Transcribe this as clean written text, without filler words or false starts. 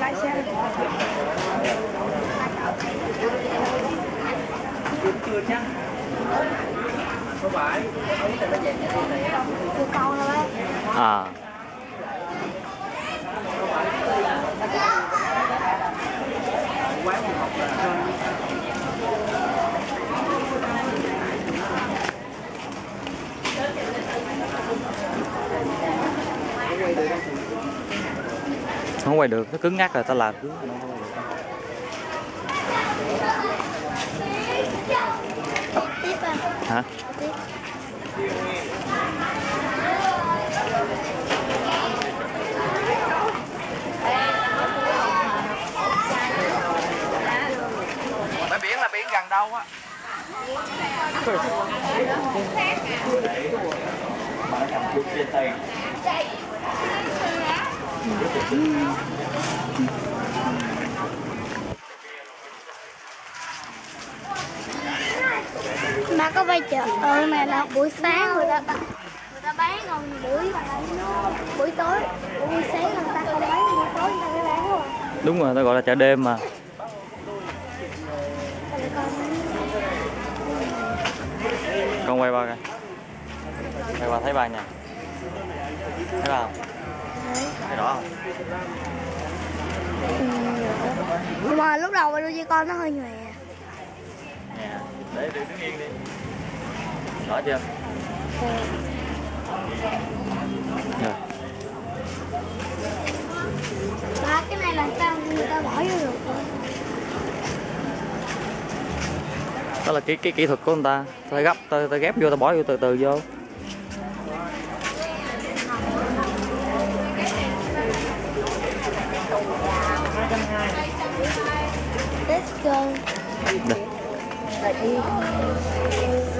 Tại sao? Chưa chắc. Không phải. Không biết là nó dạng như thế này. Chưa con rồi. À. Quán mình học là Không quay được, nó cứng ngắc rồi, ta làm cứng. Tiếp à? Hả? Tiếp. bãi biển là biển gần đâu á? Mà nó cầm chút trên tay. Má có vai chợ mà là buổi sáng người ta bán, còn buổi tối, buổi sáng người ta không bán, buổi tối người ta mới bán rồi. Đúng rồi, ta gọi là chợ đêm mà. Con quay ba coi. Quay ba thấy ba nha. Thấy ba không? Thấy rõ không? Nhưng mà lúc đầu đưa cho con nó hơi nhòe. Nè, để đứng yên đi. Rõ chưa? Rồi. Ba cái này là sao người ta bỏ vô được rồi. Đó là cái kỹ thuật của người ta. Ta gấp, ta ghép vô, ta bỏ vô từ từ vô. Let's go. Đây.